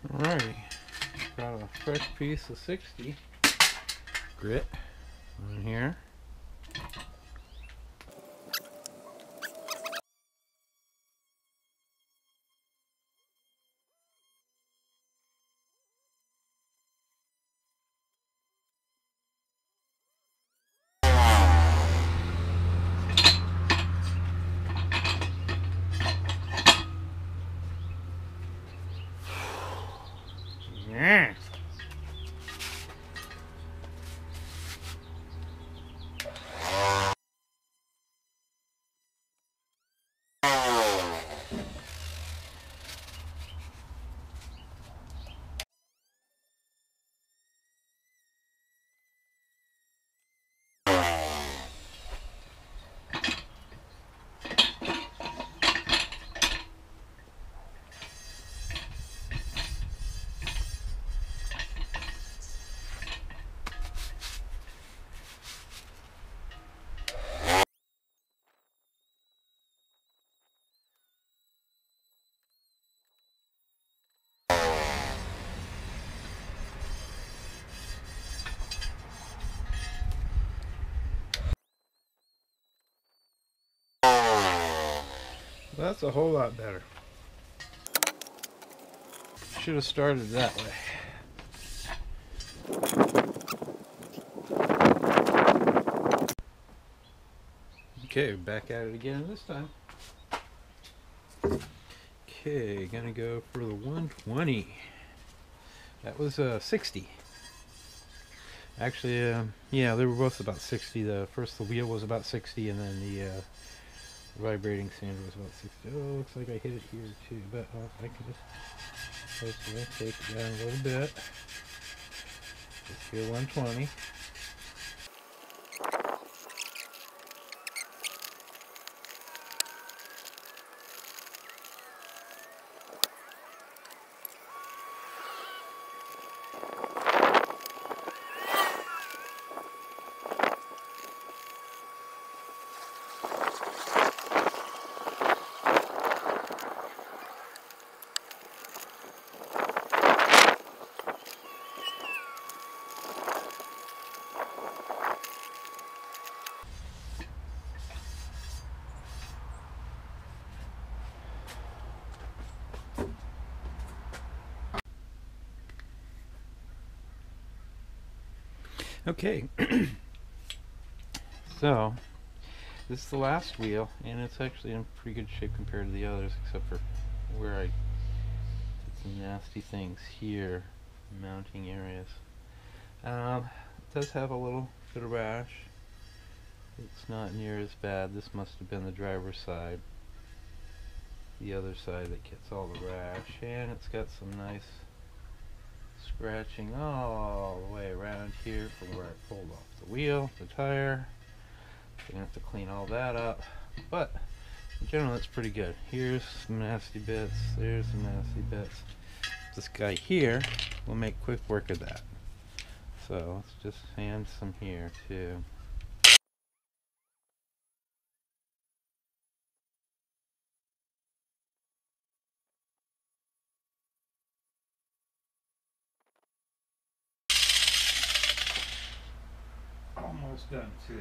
Alrighty, got a fresh piece of 60 grit on here. Yeah. That's a whole lot better. Should have started that way. Okay, back at it again this time. Okay, gonna go for the 120. That was 60. Actually, yeah, they were both about 60. The wheel was about 60, and then the vibrating sander was about 60. Oh, looks like I hit it here too, but I can just take it down a little bit. Just here 120. Okay, so this is the last wheel, and it's actually in pretty good shape compared to the others, except for where I did some nasty things here, mounting areas. It does have a little bit of rash. It's not near as bad. This must have been the driver's side, the other side that gets all the rash, and it's got some nice scratching all the way around here from where I pulled off the wheel, the tire. I'm gonna have to clean all that up, but in general it's pretty good. Here's some nasty bits, there's some nasty bits. This guy here will make quick work of that. So let's just sand some here too. Almost done too.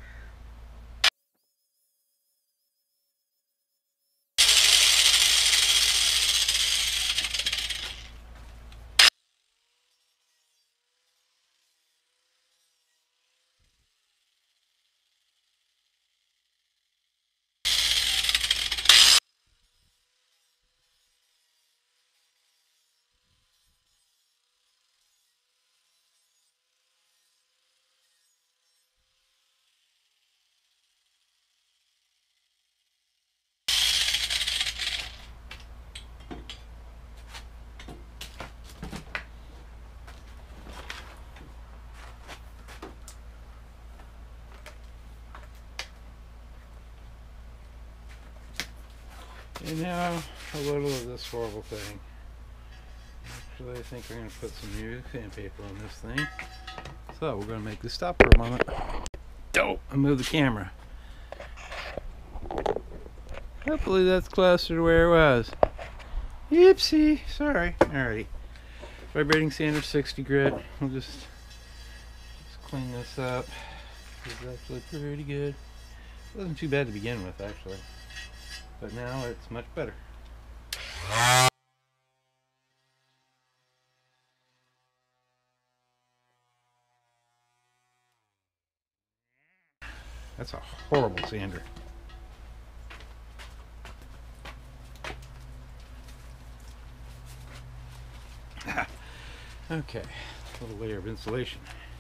And now a little of this horrible thing. Actually, I think we're going to put some new sandpaper on this thing. So we're going to make this stop for a moment. Dope! I moved the camera. Hopefully that's closer to where it was. Oopsie, sorry. Alrighty. Vibrating sander 60 grit. We'll just clean this up. This is actually pretty good. It wasn't too bad to begin with, actually, but now it's much better. That's a horrible sander. Okay, a little layer of insulation.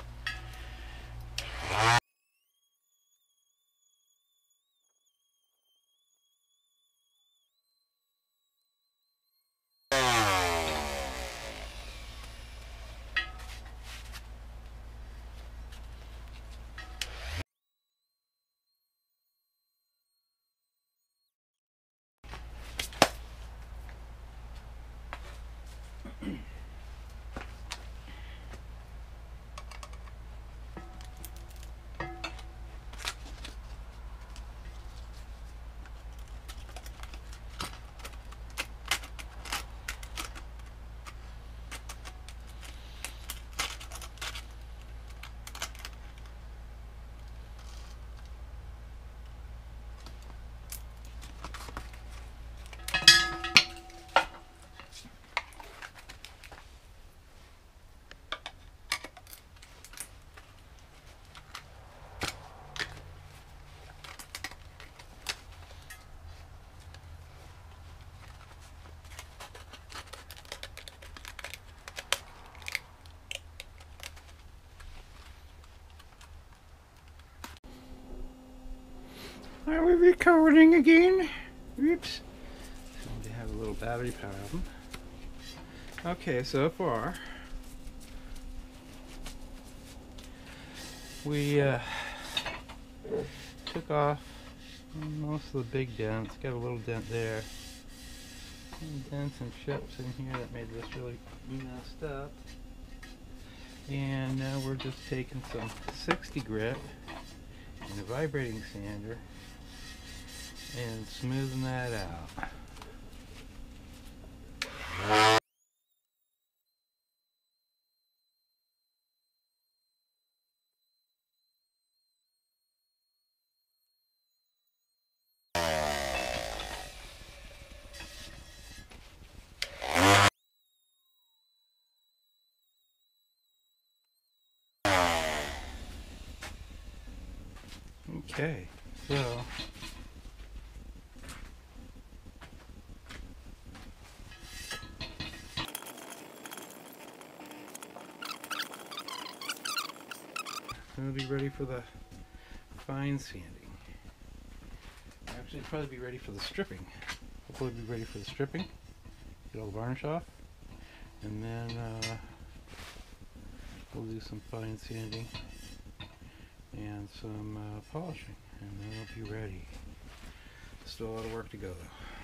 Are we recording again? Oops. We have a little battery problem. Okay, so far we took off most of the big dents. Got a little dent there. Some dents and chips in here that made this really messed up. And now we're just taking some 60 grit and a vibrating sander and smoothing that out. Okay, so we'll be ready for the fine sanding. Actually, probably be ready for the stripping. Hopefully be ready for the stripping. Get all the varnish off. And then we'll do some fine sanding and some polishing. And then we'll be ready. Still a lot of work to go though.